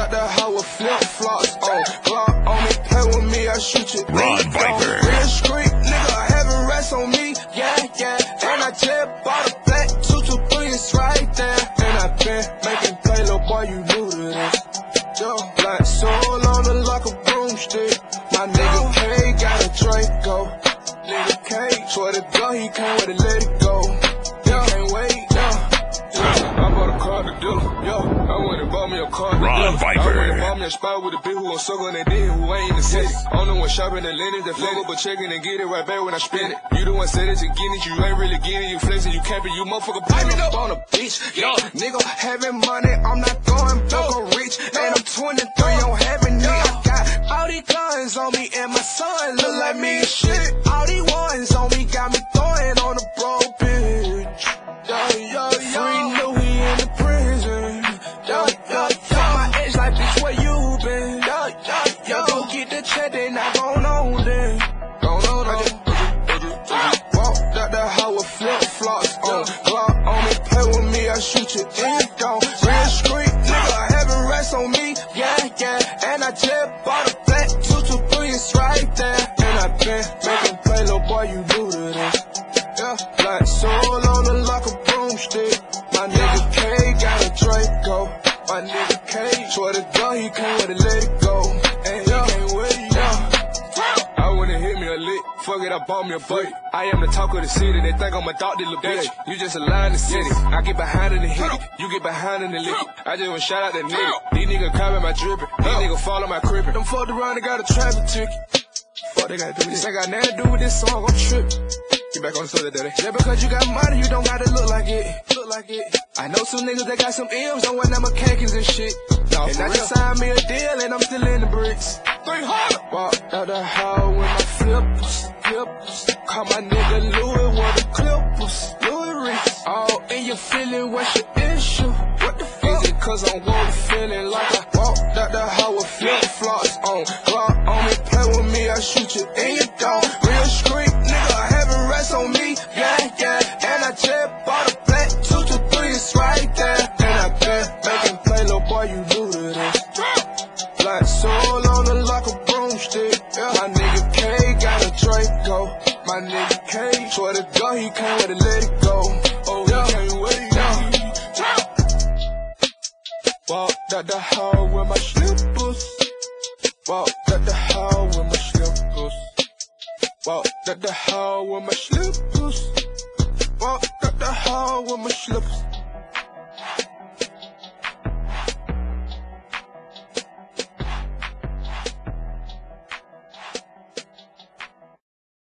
out the house with flip-flops on. Glock on me, play with me, I shoot you. Run, Viper. Real street, nigga, having rest on me, yeah, yeah. And I just bought a black 223, it's right there. And I been making play, little boy, you new to this. Yo, black soul on the like a broomstick. My nigga K got a Draco. Nigga K, swear to God, he can't wait to let it go. He can't wait, I bought a car to do, I went and bought me a car to Run, Viper. I went and bought me a spot with a bitch who gon' suck on that dick, who ain't in the city. I'm the one shopping the linen, the flavor, but checking and get it right back when I spend it. You the one said that you getting it, you ain't really getting it, you flexing, you capping, you motherfucker pipe me up on a bitch. Yo, nigga, having money, I'm not going broke or rich. And I'm 23, I'm having it. I got all these guns on me, and my son look like me and shit. All these ones on me got me throwing on a broke bitch. Free Louis in the prison. My ex like, bitch, where you been? Go get the check, they not gon' know then. Walked out the house with flip-flops on. Glock on me, play with me, I shoot you in your dome. Real street, nigga, having rest on me, yeah, yeah. And I just bought a black 223, it's right there. And I been making play, little boy, you new to this. Yeah, black soul on the like a broomstick. My nigga K got a Draco. My nigga K, swear to God, he can't wait to let it go. And he can't wait, I wouldn't hit me a lick, fuck it, I bought me a butt. I am the talk of the city, they think I'm a dog, little bitch. You just a lie in the city, I get behind in the hit it, you get behind in the lick it. I just want to shout out that nigga, these niggas copy my drippin', these niggas follow my crippin'. Them fucked around, they got a traffic ticket. Fuck, they gotta do this, ain't got nothing to do with this song, I'm trippin'. Get back on the subject, daddy. Yeah, because you got money, you don't gotta look like it. I know some niggas that got some M's, don't want them McCackins and shit. And I just signed me a deal, and I'm still in the bricks. 300. Walked out the house with my flippers. Call my nigga Louis with the clippers. Louis Reese. Oh, and you feeling what's your issue? What the fuck? Is it cause I'm woke feeling like I walked out the house with flip-flops on. Glock on me, play with me, I shoot you in your dome. Real street, nigga, having rest on me, yeah, yeah. And I just bought a black 223, it's right there. And I been making play, little boy, you new to this. Black soul on the like a broomstick. My nigga K got a Draco. My nigga K, swear to God, he can't wait to let it go. Oh, he can't wait, Walked out the hall with my slippers. Walked out the hall with my slippers. Walked out the hall with my slippers. Walked out the hall with my slippers.